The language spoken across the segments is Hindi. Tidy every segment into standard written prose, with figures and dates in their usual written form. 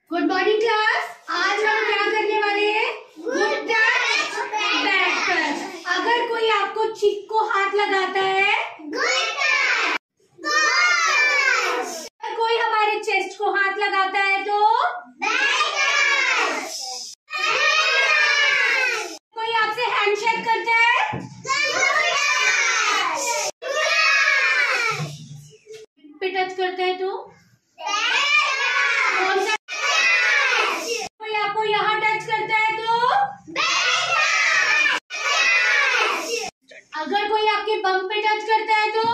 Good morning class. आज हम क्या करने वाले हैं? Good touch bad touch. अगर कोई आपको चिक को हाथ लगाता है गुड टच। अगर कोई हमारे चेस्ट को हाथ लगाता है तो बैड टच। कोई आपसे हैंडशेक करता है गुड टच। पे टच करता है तो कौन सा? कोई आपको यहाँ टच करता है तो अगर कोई आपके बम पे टच करता है तो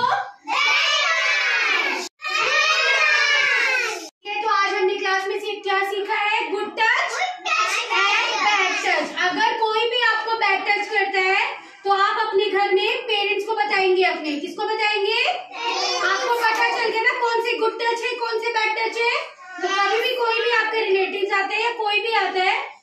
तो आज हमने क्लास में क्या सीखा है? Good touch and bad touch. अगर कोई भी आपको बैड टच करता है तो आप अपने घर में पेरेंट्स को बताएंगे। अपने किसको बताएंगे? आपको पता चल गया ना कौन से गुड टच है कौन से बैड टच है। तो कभी भी कोई भी आपके रिलेटिव्स आते हैं या कोई भी आता है